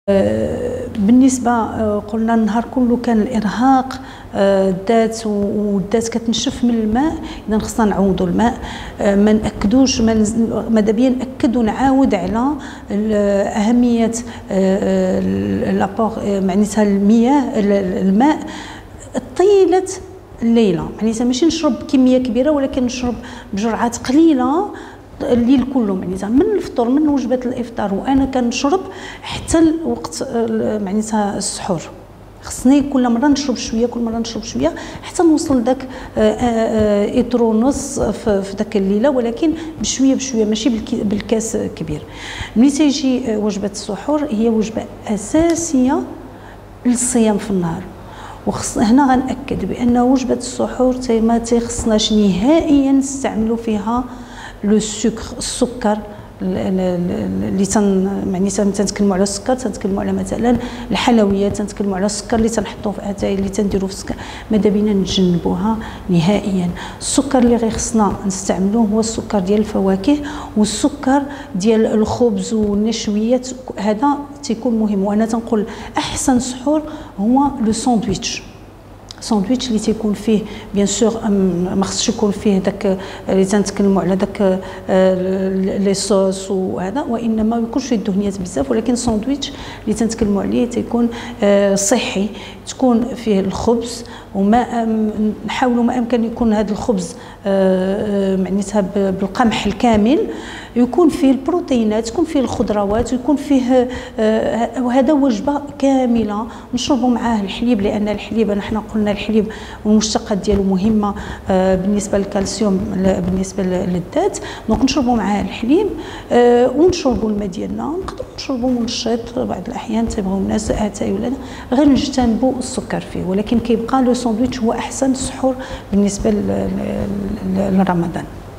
بالنسبه قلنا النهار كله كان الارهاق الذات والذات كتنشف من الماء، اذا خصنا نعوضوا الماء. ما ناكدوش ماذا بيا ناكد ونعاود على اهميه لابور معناتها الماء طيله الليله، معناتها ماشي نشرب كميه كبيره ولكن نشرب بجرعات قليله الليل كله، معناتها من الفطور من وجبه الافطار وانا كنشرب حتى الوقت معناتها السحور. خصني كل مره نشرب شويه كل مره نشرب شويه حتى نوصل لذاك ايترو نص في ذاك الليله، ولكن بشويه بشويه ماشي بالكاس كبير. ملي تيجي وجبه السحور هي وجبه اساسيه للصيام في النهار، هنا غنأكد بان وجبه السحور ما تيخصناش نهائيا نستعملوا فيها لو سكر، السكر اللي معناتها تنتكلموا على السكر، تنتكلموا على مثلا الحلويات، تنتكلموا على السكر اللي تنحطوه في اتاي اللي تنديروا في السكر، ماذا بينا نتجنبوها نهائيا. السكر اللي غير خصنا نستعملوه هو السكر ديال الفواكه والسكر ديال الخبز والنشويات، هذا تيكون مهم. وانا تنقول احسن سحور هو لو ساندويتش، ساندويتش اللي تيكون فيه بيان سور ما خصش يكون فيه داك اللي تنتكلموا على داك لي صوص وهذا، وانما ما يكونش فيه الدهنيات بزاف، ولكن ساندويتش اللي تنتكلموا عليه تيكون صحي، تكون فيه الخبز وما نحاولوا ما امكن يكون هذا الخبز معناتها بالقمح الكامل، يكون فيه البروتينات، يكون فيه الخضروات، يكون فيه وهذا وجبه كامله. نشربوا معاه الحليب لان الحليب حنا قلنا الحليب والمشتقات ديالو مهمه بالنسبه للكالسيوم بالنسبه للذات، دونك نشربوا معاه الحليب ونشربوا الماء ديالنا، نقدروا نشربوا منشط بعض الاحيان تيبغيو الناس اتاي ولا غير نجتنبوا السكر فيه، ولكن كيبقى لو ساندويتش هو احسن سحور بالنسبه لرمضان.